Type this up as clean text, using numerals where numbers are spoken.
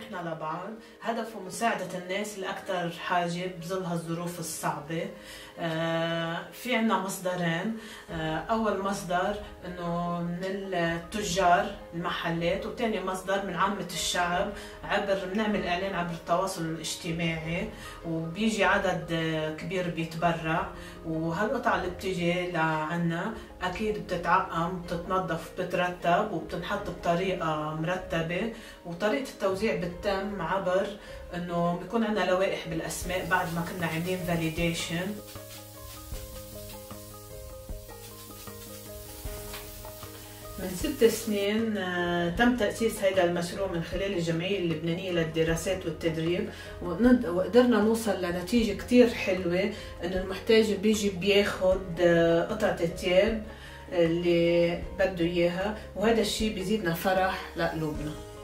احنا لبعض، هدفه مساعدة الناس اللي أكثر حاجة بظل هالظروف الصعبة. في عنا مصدرين. أول مصدر إنه من التجار المحلات، وثاني مصدر من عامة الشعب بنعمل إعلان عبر التواصل الاجتماعي، وبيجي عدد كبير بيتبرع. وهالقطعة اللي بتيجي لعنا أكيد بتتعقم، بتتنظف، بترتب، وبتنحط بطريقة مرتبة. وطريقة التوزيع بتتم عبر إنه بيكون عندنا لوائح بالأسماء بعد ما كنا عاملين فاليديشن. من 6 سنين تم تأسيس هذا المشروع من خلال الجمعية اللبنانية للدراسات والتدريب، وقدرنا نوصل لنتيجة كتير حلوة، إنه المحتاج بيجي بياخد قطعة الثياب اللي بده إياها، وهذا الشيء بيزيدنا فرح لقلوبنا.